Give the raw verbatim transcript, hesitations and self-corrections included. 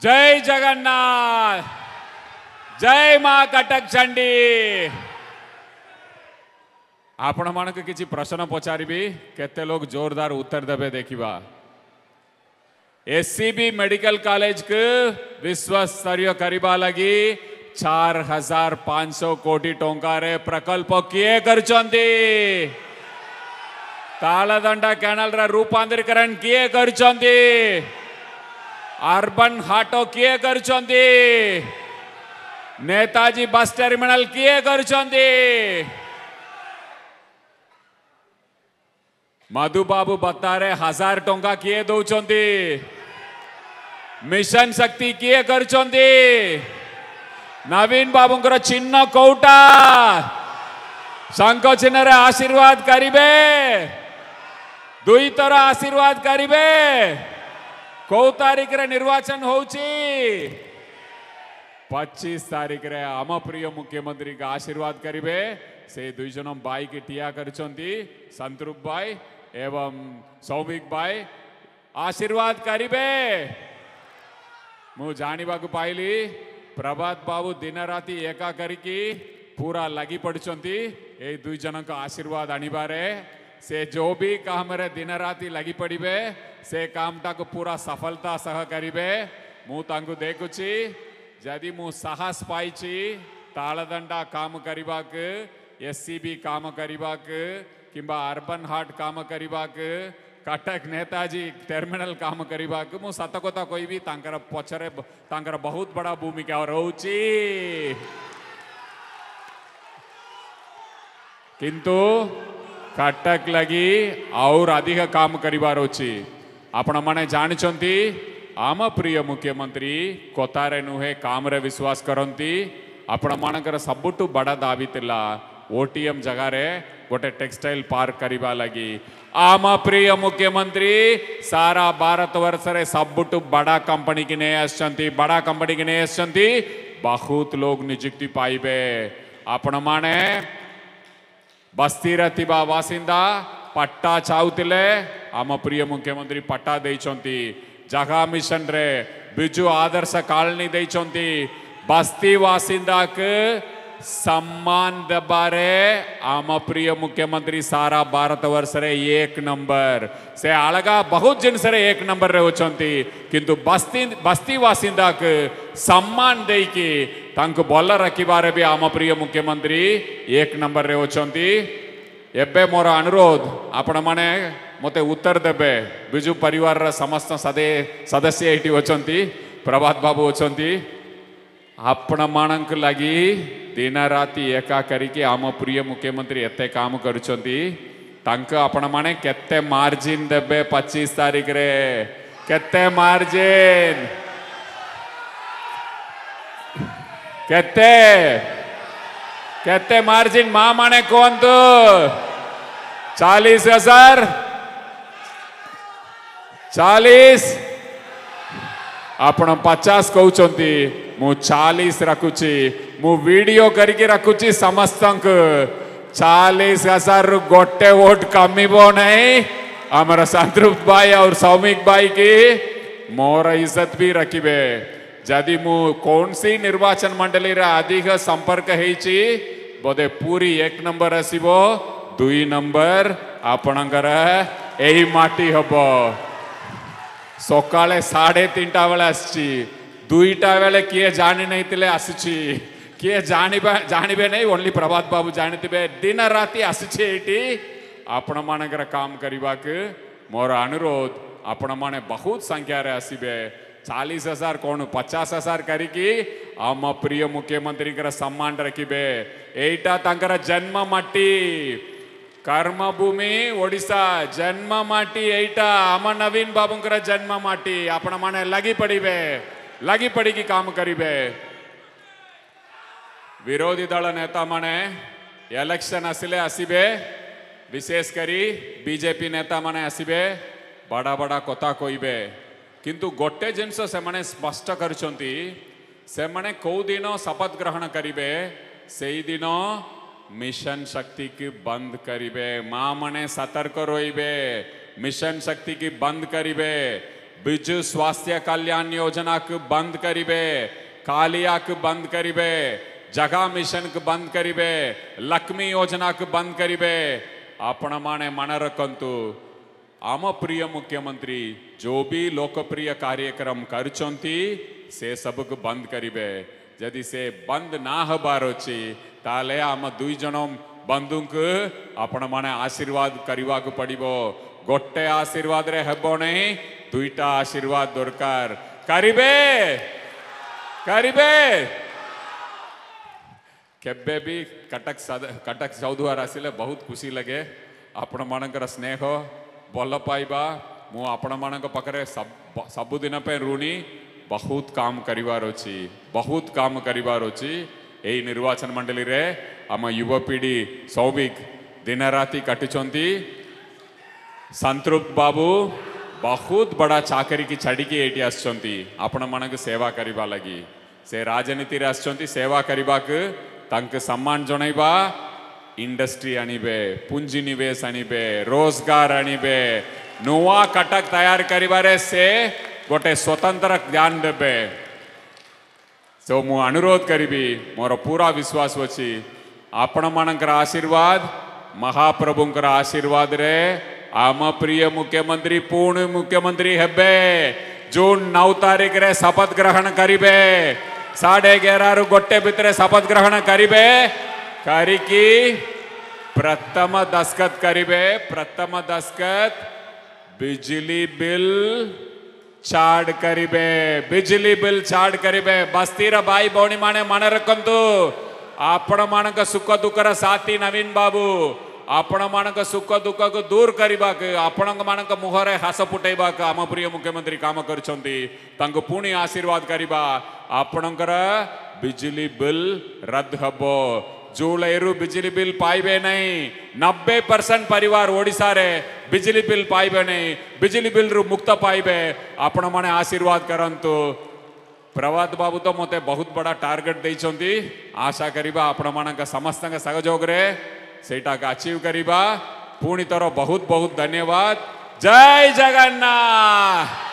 जय जगन्नाथ, जय मां कटक चंडी। आपण मानक किसी प्रश्न पचारिबी, केते लोग जोरदार उत्तर देबे देखिबा। एससीबी मेडिकल कॉलेज के विश्व स्तरीय करिबा लगी चार हजार पांच सौ कोटी टंकार प्रकल्प किए करचंती। तालदंडा कैनाल रा रूपांतरीकरण किए करचंती। अर्बन हाटो किए करचंती। नेताजी बस टर्मिनल किए करचंती। मधुबाबू बतारे हजार टंका किए दौचंती। मिशन शक्ति किए करचंती। नवीन बाबूंकर चिन्ह कौटा शंख चिन्ह आशीर्वाद करिबे। दुई थर आशीर्वाद करिबे। कौ तारीख रे निर्वाचन होउची? पच्चीस तारीख रे आम प्रिय मुख्यमंत्री का आशीर्वाद करिबे। से दुई जन बाई के टिया करचंती, संतरूप बाई एवं सौमिक बाई आशीर्वाद करिबे। मु जानिबा को पाइली प्रभात बाबू दिन राति एका करिकी पूरा लगी पड़चंती ए दुई जन का आशीर्वाद आनिबारे। से जो भी काम रे दिन राति लगी पड़िबे से काम टा को पूरा सफलता सह करिबे। मु तांकु देखुची जदि मु साहस पाइची तालदंडा काम करिबाक, एससीबी काम करिबाक, किंबा अर्बन हाट काम करिबाक, कटक नेताजी टर्मिनल काम करिबाक, मु सत कथा कहबी तांकर पछरे तांकर बहुत बड़ा भूमिका रहउची। किंतु कटक लगी और अधिक काम करिबार अछि। आपण माने जानचंती आम प्रिय मुख्यमंत्री कोतारे नुहे काम रे विश्वास करंती। आपण मानकर सबुटु बड़ा दाबी तिला ओटीएम जगह रे गोटे टेक्सटाइल पार्क करिबा लगी। आम प्रिय मुख्यमंत्री सारा भारत वर्ष रे सबुटु बड़ा कंपनी की ने आछंती। बड़ा कंपनी की ने आछंती, बहुत लोग नियुक्ति पाइबे। आपण माने बस्ती रे थिबा वासिंदा पट्टा चाउतिले, आम प्रिय मुख्यमंत्री पट्टा देइछंती। जगह मिशन रे बिजु आदर्श कॉलोनी देइछंती। बस्ती वासिंदा के सम्मान दबारे आम प्रिय मुख्यमंत्री सारा भारत वर्ष रे एक नंबर से अलगा बहुत जिनस रे एक नंबर रे होचंती। किंतु बस्ती बस्ती वासिंदा के सम्मान देई की तांको बोल रखिबारे भी आम प्रिय मुख्यमंत्री एक नंबर रे होचंती। एबे मोर अनुरोध आपण माने मते उत्तर देबे। बिजु परिवार रा समस्त सदे सदस्य एठी होचंती। प्रभात बाबू होचंती। आपण मानक लगी दिन राति एका करिके आम प्रिय मुख्यमंत्री एते काम करुचंती। तांक आपण माने केते मार्जिन देबे पच्चीस तारीख रे? केते मार्जिन? केते केते मार्जिन मां माने कौन तो? चालीस हजार चालीस आपण पचास कहउचंती। मु चालीस रखुची। मु वीडियो करके रखुची समस्तंक चालीस हजार रु गोटे वोट कमिबो नहीं। हमर संतरूप भाई और सौमिक भाई की मोर इज्जत भी रखिबे। जदि मु कौन सी निर्वाचन मंडली रा अधिक संपर्क हेची बोधे पूरी एक नंबर आसीबो। दुई नंबर आपणकर एही माटी हबो। सकाळे साढ़े तीनटा बेले आसी दुईटा बेले किए जानी नहीं तिले आसी किए जानिबा जानिबे नहीं। ओनली प्रभात बाबू जानिथिबे। दिन राति आसी एठी आपण मानकर काम करिबाक मोर अनुरोध। आपण माने बहुत संख्या रे आसीबे। चालीस हजार कौन पचास हजार करिकी आम प्रिय मुख्यमंत्री कर सम्मान रखिबे। एटा तांकर जन्म माटी, कर्मभूमि ओडिशा जन्म माटी एटा आम नवीन बाबूंकर जन्म माटी। आपण माने लगी पड़िबे, लगी पड़ी की काम करिबे। विरोधी दल नेता माने इलेक्शन आसिले आसीबे, विशेष करी बीजेपी नेता माने आसीबे, बड़ा बड़ा कथा कहिबे। किंतु गोटे जिनस से माने स्पष्ट करचंती से माने कौ दिन शपथ ग्रहण करिबे से दिन मिशन शक्ति की बंद करिबे। मां माने सतर्क रोइबे। मिशन शक्ति की बंद करिबे। ବିଜୁ ସ୍ୱାସ୍ଥ୍ୟ କଲ୍ୟାଣ योजना को बंद करिबे कालिया को बंद करिबे जगा मिशन को बंद करिबे लक्ष्मी योजना को बंद करिबे आपण माने मन रखंतु आम प्रिय मुख्यमंत्री जो भी लोकप्रिय कार्यक्रम करचंती से सब को बंद करिबे यदि से बंद ना हबार अछि ताले आम दुई जन बंधु को आपण माने आशीर्वाद करवा को पड़िबो गोटे आशीर्वाद रे हेबो नहीं दुईटा आशीर्वाद दरकार करिबे करिबे केबे भी कटक कटक चौद्वार आसिले बहुत खुशी लगे आपण मानकर स्नेह भल पाइबा मु आपण मानक पाखरे सब सबुदिन पे ऋणी बहुत काम करिवार अछि बहुत काम करिवार अछि एई निर्वाचन मंडली रे आम युवपीढ़ी सौभिक दिन राति काटुचंती संतृप्त बाबू बहुत बड़ा चाकरी की छाड़ी की एटी आसचंती आपण मानक सेवा करिबा लगी से राजनीति रे आसचंती सेवा करिबा के तांके सम्मान जणाइबा इंडस्ट्री आनिबे पूंजी निवेश आनिबे रोजगार आनिबे नुआ कटक तैयार करिबारे से गोटे स्वतंत्र ध्यान देबे सो मु अनुरोध करिबी मोर पूरा विश्वास अछि आपण मानकर आशीर्वाद महाप्रभुंकर आशीर्वाद रे आम प्रिय मुख्यमंत्री पूर्ण मुख्यमंत्री हेबे जून नौ तारीख रे शपथ ग्रहण करिबे साढ़े ग्यारह रु गोटे भितर शपथ ग्रहण करिबे करिकी प्रथम दस्खत करिबे प्रथम दस्खत बिजली बिल चार्ड करिबे बिजली बिल चार्ड करिबे बस्तीर भाई भौणी माने मन रखंतु आपण मानक सुख दुखर साथी नवीन बाबू आपण मानक सुख दुख को दूर करबा के आपण मानक मुहरे हास फुटेबा के आम प्रिय मुख्यमंत्री काम करछंती तांको पुणी आशीर्वाद करबा आपणकर बिजली बिल रद्द हबो जुलाई रु बिजली बिल पाइबे नहीं नब्बे परसेंट परिवार ओडिशा रे बिजली बिल पाइबे नहीं बिजली बिल रु मुक्त पाइबे आपण माने आशीर्वाद करंतु प्रभात बाबू तो मते बहुत बड़ा टार्गेट देइछंती आशा करिबा आपण मानक समस्त सहयोग रे सेटा का अचीव करिबा पुणी तोर बहुत बहुत धन्यवाद जय जगन्नाथ।